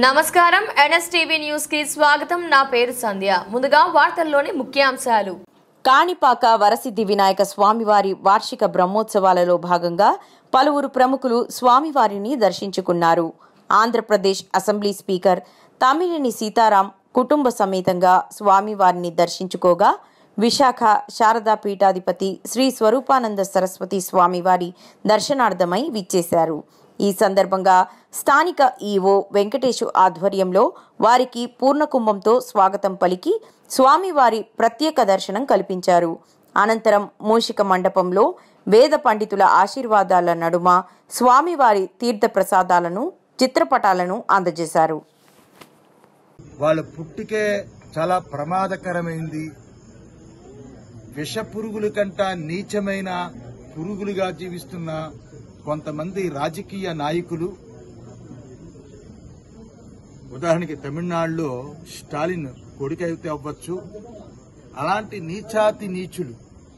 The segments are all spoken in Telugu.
నమస్కారం ఎన్ఎస్టీవీ న్యూస్ కి స్వాగతం। నా పేరు సంధ్య। ముందుగా వార్తల్లోని ముఖ్యాంశాలు। కాణిపాక వరసిద్ధి వినాయక స్వామివారి వార్షిక బ్రహ్మోత్సవాలలో భాగంగా పలువురు ప్రముఖులు స్వామివారిని దర్శించుకున్నారు। ఆంధ్రప్రదేశ్ అసెంబ్లీ స్పీకర్ తమ్మినేని సీతారాం కుటుంబ సమేతంగా స్వామివారిని దర్శించుకోగా విశాఖ శారదా పీఠాధిపతి శ్రీ స్వరూపానంద సరస్వతి స్వామివారి దర్శనార్థమై విచ్చేశారు। ఈ సందర్భంగా స్థానిక ఈవో వెంకటేశు ఆధ్వర్యంలో వారికి పూర్ణకుంభంతో స్వాగతం పలికి స్వామివారి ప్రత్యేక దర్శనం కల్పించారు। అనంతరం మూషిక మండపంలో వేద పండితుల ఆశీర్వాదాల నడుమ స్వామివారి తీర్థ ప్రసాదాలను చిత్రపటాలను అందజేశారు। వాళ్ళ పుట్టుకే చాలా ప్రమాదకరమైంది। విష పురుగుల కంట నీచమైన పురుగులుగా జీవిస్తున్న కొంతమంది రాజకీయ నాయకులు, ఉదాహరణకి తమిళనాడులో స్టాలిన్ కొడుకైతే అవ్వచ్చు, అలాంటి నీచాతి నీచులు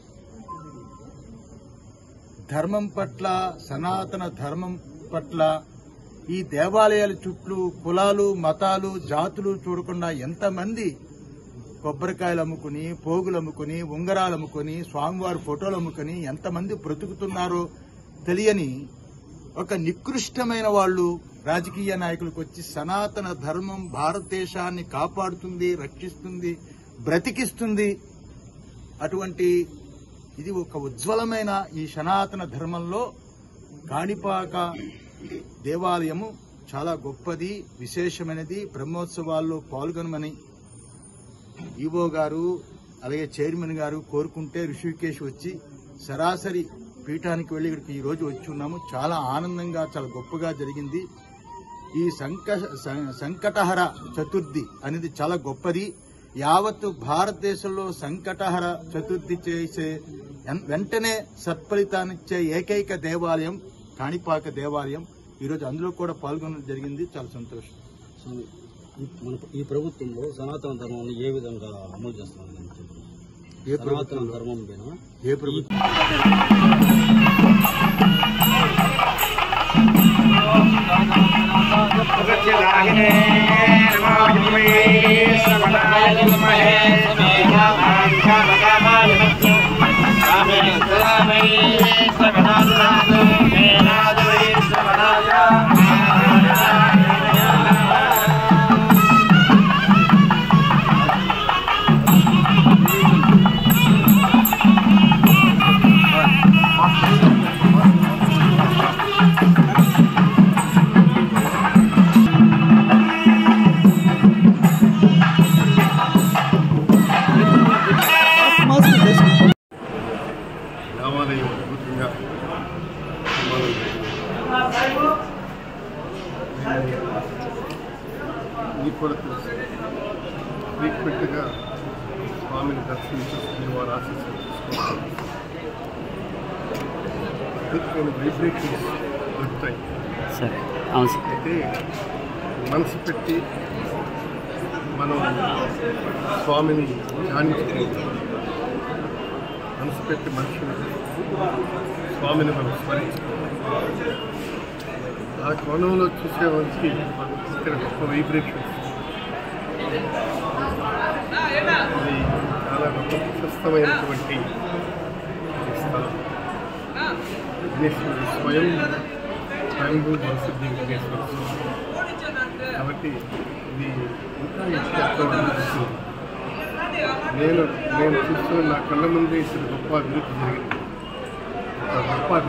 ధర్మం పట్ల, సనాతన ధర్మం పట్ల, ఈ దేవాలయాల చుట్టూ కులాలు, మతాలు, జాతులు చూడకుండా ఎంతమంది కొబ్బరికాయలు అమ్ముకుని, పోగులు అమ్ముకుని, ఉంగరాలు అమ్ముకుని, స్వామివారి ఫోటోలు అమ్ముకుని ఎంతమంది బ్రతుకుతున్నారో తెలియని ఒక నికృష్టమైన వాళ్ళు రాజకీయ నాయకులకు వచ్చి సనాతన ధర్మం భారతదేశాన్ని కాపాడుతుంది, రక్షిస్తుంది, బ్రతికిస్తుంది, అటువంటి ఇది ఒక ఉజ్వలమైన ఈ సనాతన ధర్మంలో కాణిపాక దేవాలయము చాలా గొప్పది, విశేషమైనది। బ్రహ్మోత్సవాల్లో పాల్గొనమని ఈవో గారు అలాగే చైర్మన్ గారు కోరుకుంటే ఋషికేశ్ వచ్చి సరాసరి పీఠానికి వెళ్లి ఇక్కడికి ఈ రోజు వచ్చి ఉన్నాము। చాలా ఆనందంగా, చాలా గొప్పగా జరిగింది। ఈ సంకటహర చతుర్థి అనేది చాలా గొప్పది। యావత్తు భారతదేశంలో సంకటహర చతుర్థి చేసే వెంటనే సత్ఫలితాన్నిచ్చే ఏకైక దేవాలయం కాణిపాక దేవాలయం। ఈరోజు అందులో కూడా పాల్గొనడం జరిగింది, చాలా సంతోషం। ఈ ప్రభుత్వంలో సనాతన ధర్మాన్ని ఏ విధంగా అమలు చేస్తున్నారు? సనాతన ధర్మం ఏ ప్రభుత్వం? దేవాలయం అద్భుతంగా మీకు కూడా తెలుసు, ఫ్రీక్వెంట్గా స్వామిని దర్శించుకుని వారి ఆశీస్సులు తీసుకోవాలి। అద్భుతమైన వైబ్రేషన్స్ దొరుకుతాయి। అయితే మనసు పెట్టి మనం స్వామిని ధ్యానించుకుంటాం, మనసు పెట్టి మనుషులు స్వామిని మనం స్మరించుకోవాలి। ఆ కోణంలో చూసేవారికి ఇక్కడ గొప్ప వైబ్రేషన్స్, ఇది చాలా గొప్ప ప్రశస్తమైనటువంటి స్థలం। విఘ్నేశ్వరుడు స్వయంభూ వరసిద్ధి విఘ్నేశ్వర స్వామి కాబట్టి ఇది ఇంకా ఇష్టం। నేను చూస్తున్న నా కళ్ళ ముందే ఇక్కడ గొప్ప అభివృద్ధి జరిగింది, గొప్ప